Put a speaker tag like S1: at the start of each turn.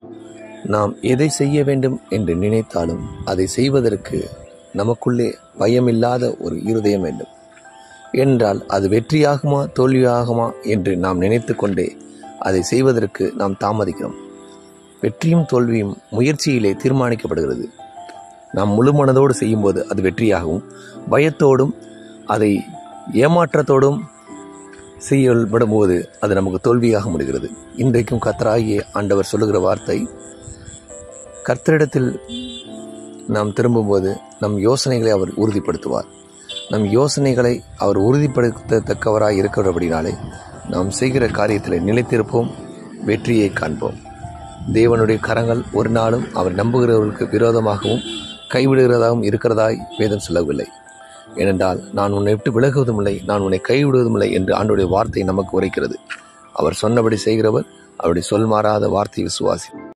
S1: நாம் எதை செய்ய வேண்டும் என்று நினைத்தாலும் அதை செய்வதற்கு நமக்குள்ளே பயமில்லாத ஒரு இருதயம் வேண்டும். என்றால் அது வெற்றியாகுமா தோல்வியாகுமா என்று நாம் நினைத்து கொண்டே அதை செய்வதற்கு நாம் தாமதிக்கிறோம். வெற்றியும் தோல்வியும் முயற்சியிலே தீர்மானிக்கப்படுகிறது. நாம் முழு மனதோடு செய்யும்போது அது வெற்றியாகவும், பயத்தோடும் அதை ஏமாற்றத்தோடும் செயல்படும் போது அது நமக்கு தோல்வியாக முடிகிறது. இன்றைக்கும் கர்த்தராகிய ஆண்டவர் சொல்லுகிற வார்த்தை, கர்த்தரிடத்தில் நாம் திரும்பும்போது நம் யோசனைகளை அவர் உறுதிப்படுத்துவார். நம் யோசனைகளை அவர் உறுதிப்படுத்தத்தக்கவராய் இருக்கிறபடினாலே நாம் செய்கிற காரியத்தில் நிலைத்திருப்போம், வெற்றியை காண்போம். தேவனுடைய கரங்கள் ஒரு நாளும் அவர் நம்புகிறவர்களுக்கு விரோதமாகவும் கைவிடுகிறதாகவும் இருக்கிறதாய் வேதம் சொல்லவில்லை. ஏனென்றால் நான் உன்னை விட்டு விலகுவதும் இல்லை, நான் உன்னை கைவிடுவதும் இல்லை என்று ஆண்டவருடைய வார்த்தை நமக்கு உரைக்கிறது. அவர் சொன்னபடி செய்கிறவர், அவருடைய சொல் மாறாத வார்த்தை விசுவாசி.